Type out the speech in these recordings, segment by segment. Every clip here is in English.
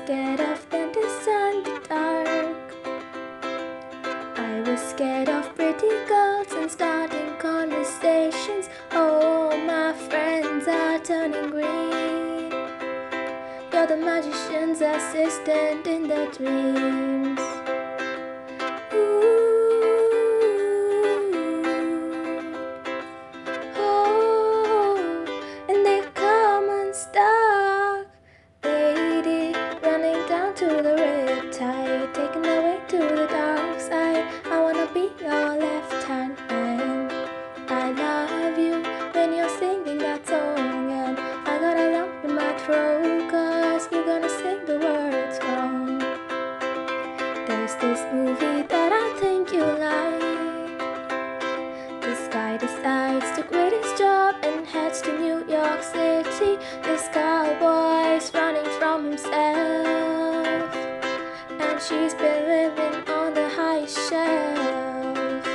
scared of dentists and the dark. I was scared of pretty girls and starting conversations. Oh, my friends are turning green. You're the magician's assistant in their dreams. Stuck lady running down to the Riptide, taken away to the dark side. I wanna be your left hand man. I love you when you're singing that song, and I got a lump in my throat 'cause you're gonna sing the words wrong. There's this movie that I think you like. This guy decides to quit his job and heads to New York City. This cowboy's running from himself, and she's been living on the highest shelf.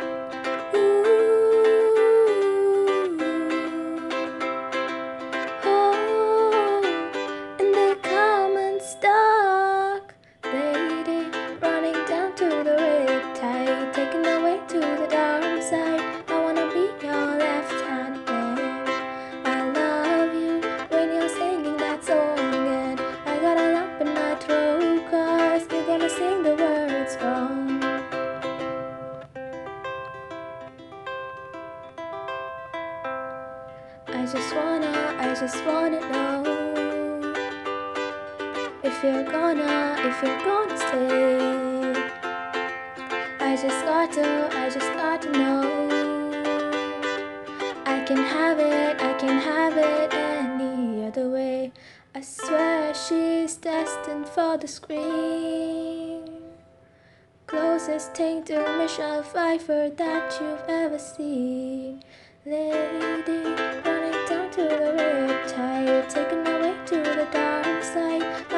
And they come unstuck, lady, running down to the Riptide, taken away to the dark side. I wanna be your left hand man. I love you when you're singing that song, and I got a lump in my throat 'cause you're gonna sing the words wrong. I just wanna know if you're gonna stay. I just got to know. I can have it any other way. I swear she's destined for the screen. Closest thing to Michelle Pfeiffer that you've ever seen. Lady running down to the Riptide, taken away to the dark side.